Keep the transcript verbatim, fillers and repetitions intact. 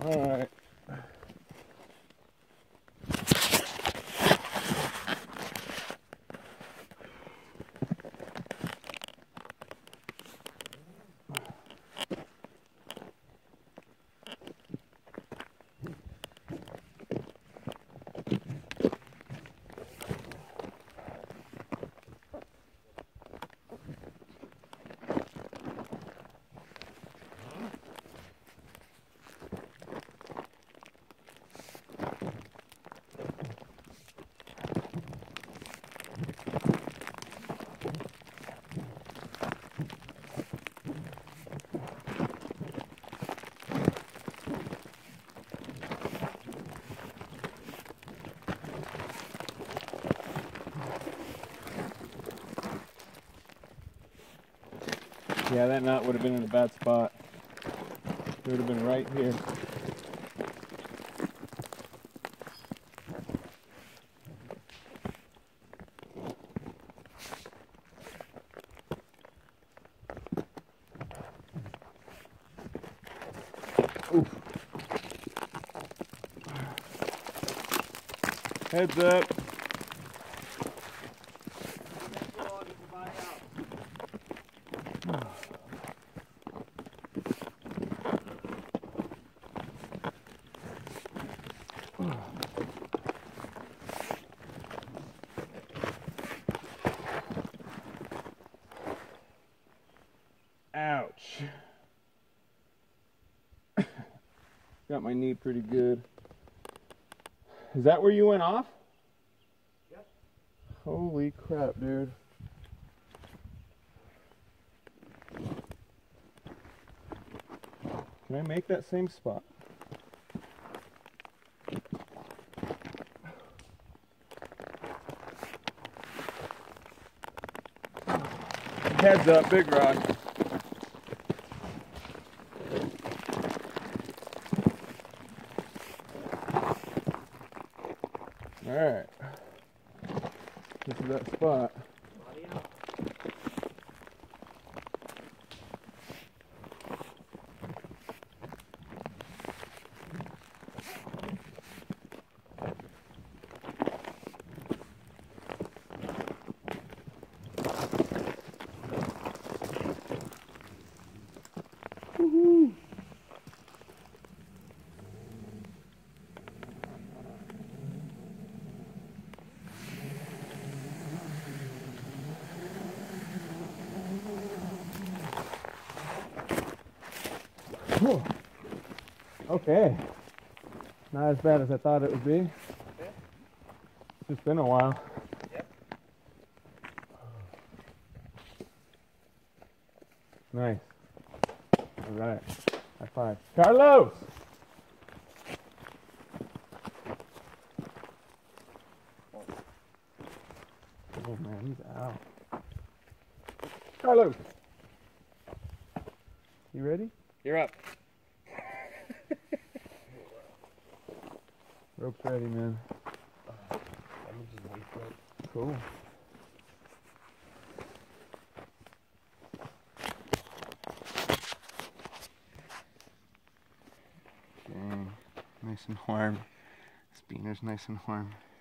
All right. Yeah, that knot would have been in a bad spot. It would have been right here. Oof. Heads up. Ouch. Got my knee pretty good. Is that where you went off? Yep. Holy crap, dude. Can I make that same spot? Heads up, big rock. Alright. This is that spot. Woohoo! Okay. Not as bad as I thought it would be. Okay. It's just been a while. Yep. Nice. All right. High five. Carlos! Oh man, he's out. Carlos! You ready? You're up. Rope's ready, man. Uh, I'm just wait for it. Cool. Okay, nice and warm. This beaner's nice and warm.